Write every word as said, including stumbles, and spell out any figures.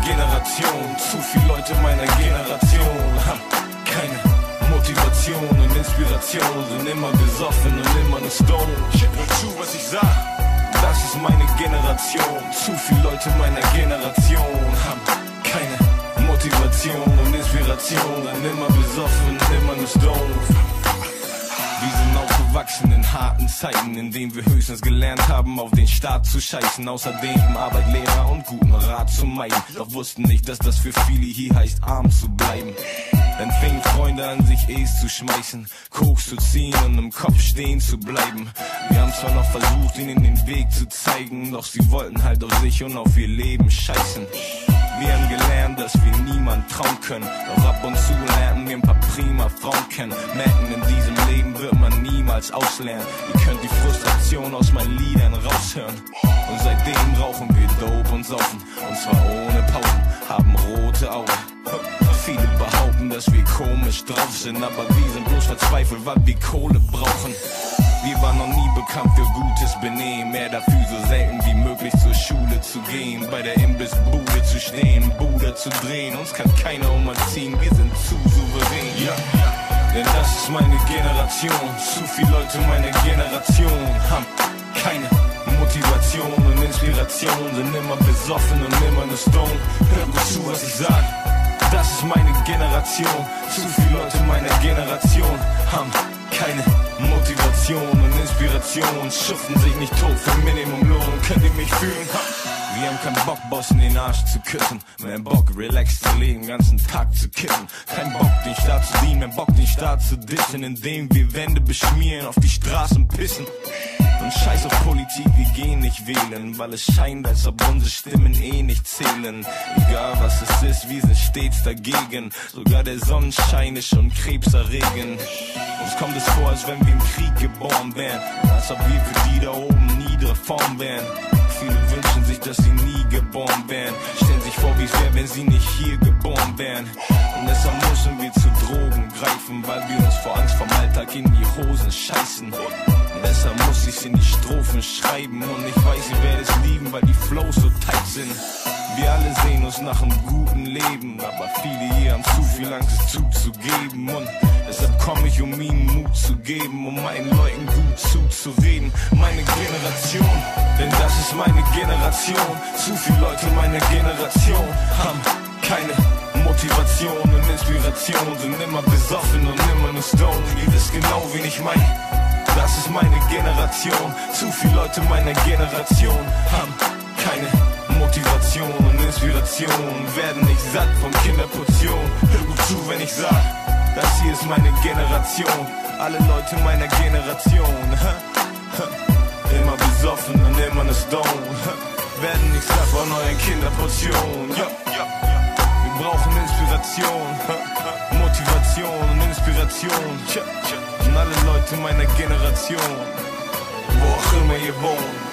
Generation. Zu viele Leute meiner Generation haben keine Motivation und Inspiration, sind immer besoffen und immer nur Stone. Hör zu, was ich sag, das ist meine Generation. Zu viele Leute meiner Generation haben keine Motivation und Inspiration, sind immer besoffen und immer nur Stone. Wir sind aufgewachsen in harten Zeiten, in denen wir höchstens gelernt haben, auf den Staat zu scheißen. Außerdem Arbeit, Lehrer und guten Rat zu meiden. Doch wussten nicht, dass das für viele hier heißt, arm zu bleiben. Dann fingen Freunde an, sich E's zu schmeißen, Koks zu ziehen und im Kopf stehen zu bleiben. Wir haben zwar noch versucht, ihnen den Weg zu zeigen, doch sie wollten halt auf sich und auf ihr Leben scheißen. Wir haben gelernt, dass wir niemand trauen können, doch ab und zu lernen wir ein paar prima Frauen kennen. Merken, in diesem Leben wird man niemals auslernen. Ihr könnt die Frustration aus meinen Liedern raushören. Und seitdem rauchen wir Dope und saufen, und zwar ohne Pausen, haben rote Augen. Viele behaupten, dass wir komisch drauf sind, aber wir sind bloß verzweifelt, weil wir Kohle brauchen. Wir waren noch nie bekannt für gutes Benehmen, mehr dafür so selten wie möglich zur Schule zu gehen, bei der Imbissbude zu stehen, Bude zu drehen, uns kann keiner umerziehen, wir sind zu souverän. Ja, denn das ist meine Generation, zu viele Leute meiner Generation haben keine Motivation und Inspiration, sind immer besoffen und immer nur Stone. Hör gut zu, was ich sag, das ist meine Generation, zu viele Leute meiner Generation haben keine Motivation und Inspiration, schuften sich nicht tot für Minimumlohn, könnt ihr mich fühlen? Wir haben keinen Bock, Boss in den Arsch zu küssen, mehr Bock, relaxed zu leben, ganzen Tag zu kippen. Kein Bock, den Staat zu dienen, mehr Bock, den Staat zu dissen, indem wir Wände beschmieren, auf die Straßen pissen. Und scheiß auf Politik, wir gehen nicht wählen, weil es scheint, als ob unsere Stimmen eh nicht zählen. Egal was es ist, wir sind stets dagegen, sogar der Sonnenschein ist schon krebserregend. Uns kommt es vor, als wenn wir im Krieg geboren wären, als ob wir für die da oben nie Reform wären. Viele wünschen sich, dass sie nie geboren wären, stellen sich vor, wie es wäre, wenn sie nicht hier geboren wären. Und deshalb müssen wir zu Drogen greifen, weil wir uns vor Angst vom Alltag in die Hosen scheißen. Und deshalb muss ich's in die Strophen schreiben, und ich weiß, ihr werdet es lieben, weil die Flows so tight sind. Wir alle sehen uns nach einem guten Leben, aber viele hier haben zu viel Angst, es zuzugeben. Und deshalb komme ich, um ihnen Mut zu geben, um meinen Leuten gut zuzureden. Meine Generation, denn das ist meine Generation. Zu viele Leute meiner Generation haben keine Motivation und Inspiration, sind immer besoffen und immer nur Stone. Ihr wisst genau, wen ich meine. Das ist meine Generation. Zu viele Leute meiner Generation haben keine Motivation und Inspiration, werden nicht satt von Kinderportion. Hör gut zu, wenn ich sag, das hier ist meine Generation. Alle Leute meiner Generation immer besoffen und immer ne Stone, werden nicht satt von euren Kinderportionen. Ja, ja, wir brauchen Inspiration, Motivation und Inspiration. Und alle Leute meiner Generation, wo auch immer ihr wohnt.